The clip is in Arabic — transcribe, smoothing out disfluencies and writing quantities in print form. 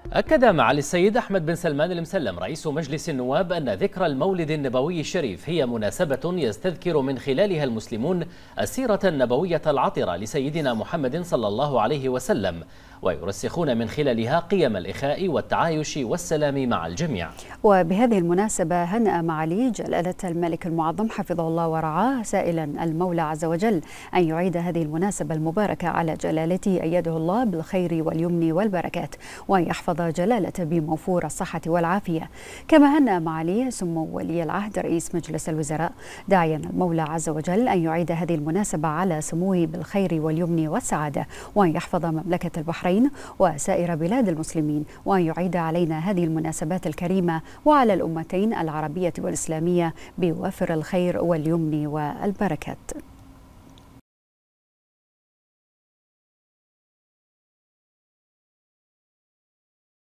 أكد معالي السيد أحمد بن سلمان المسلم رئيس مجلس النواب أن ذكرى المولد النبوي الشريف هي مناسبة يستذكر من خلالها المسلمون السيرة النبوية العطرة لسيدنا محمد صلى الله عليه وسلم، ويرسخون من خلالها قيم الإخاء والتعايش والسلام مع الجميع. وبهذه المناسبة هنأ معالي جلالة الملك المعظم حفظه الله ورعاه سائلا المولى عز وجل أن يعيد هذه المناسبة المباركة على جلالته أيده الله بالخير واليمن والبركات، وأن يحفظ جلالته بموفور الصحة والعافية. كما هنأ معالي سمو ولي العهد رئيس مجلس الوزراء داعيا المولى عز وجل أن يعيد هذه المناسبة على سموه بالخير واليمن والسعادة، وأن يحفظ مملكة البحرين وسائر بلاد المسلمين، وأن يعيد علينا هذه المناسبات الكريمة وعلى الأمتين العربية والإسلامية بوافر الخير واليمن والبركات.